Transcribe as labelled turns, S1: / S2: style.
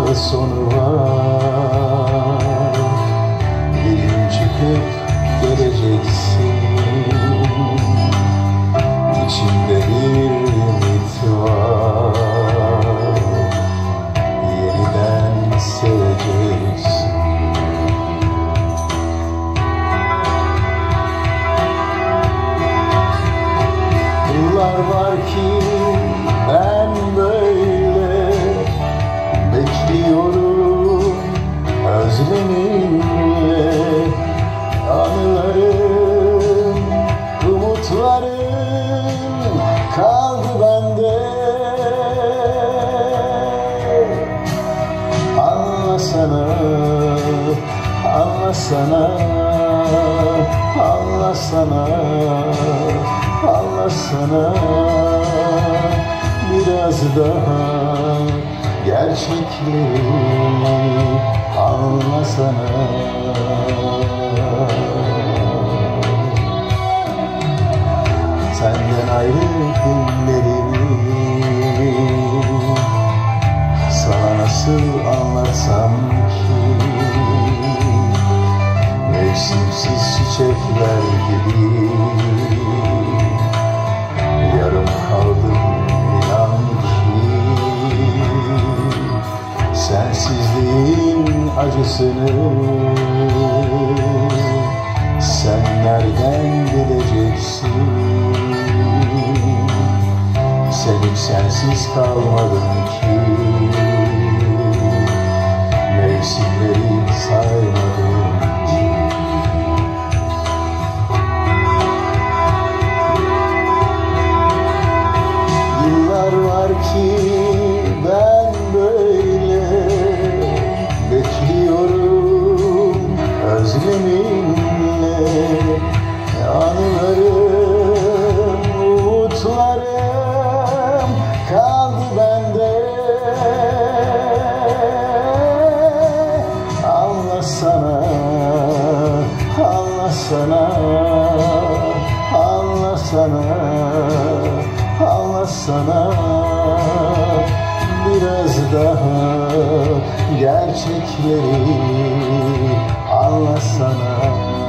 S1: sonu var. Birinci hep geleceksin. İçimde bir ümit var. Yeniden seveceksin. Yıllar var ki ben böyle bekliyorum özleminle. Anılarım, umutlarım kaldı bende. Anlasana, anlasana, anlasana, anlasana. Biraz daha gerçekleri anlasana. Senden ayrı günlerimi sana nasıl anlatsam ki? Mevsimsiz çiçekler gibi yarım kaldım inan ki. Sensizliğin acısını sen nereden bileceksin? Sen hiç sensiz kalmadın ki. Mevsimleri saymadın ki. Yıllar var ki ben böyle bekliyorum özleminle. Anılarım, umutlarım kaldı bende. Anlasana, anlasana, anlasana, anlasana. Biraz daha gerçekleri anlasana.